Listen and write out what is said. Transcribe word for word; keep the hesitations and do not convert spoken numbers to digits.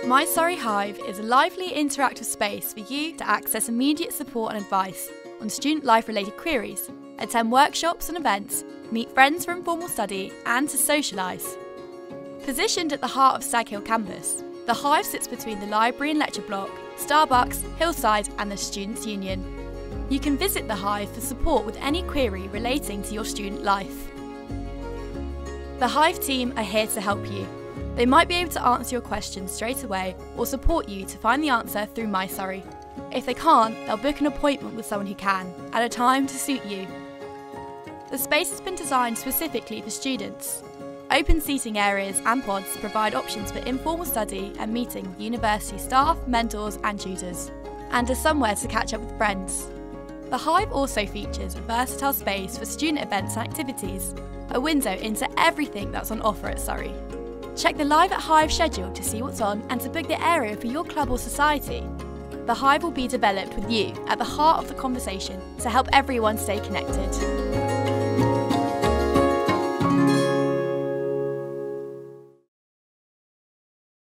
MySurrey Hive is a lively, interactive space for you to access immediate support and advice on student life-related queries, attend workshops and events, meet friends for informal study, and to socialise. Positioned at the heart of Stag Hill campus, the Hive sits between the library and lecture block, Starbucks, Hillside and the Students' Union. You can visit the Hive for support with any query relating to your student life. The Hive team are here to help you. They might be able to answer your questions straight away or support you to find the answer through MySurrey. If they can't, they'll book an appointment with someone who can, at a time to suit you. The space has been designed specifically for students. Open seating areas and pods provide options for informal study and meeting with university staff, mentors and tutors, and as somewhere to catch up with friends. The Hive also features a versatile space for student events and activities, a window into everything that's on offer at Surrey. Check the Live at Hive schedule to see what's on and to book the area for your club or society. The Hive will be developed with you at the heart of the conversation to help everyone stay connected.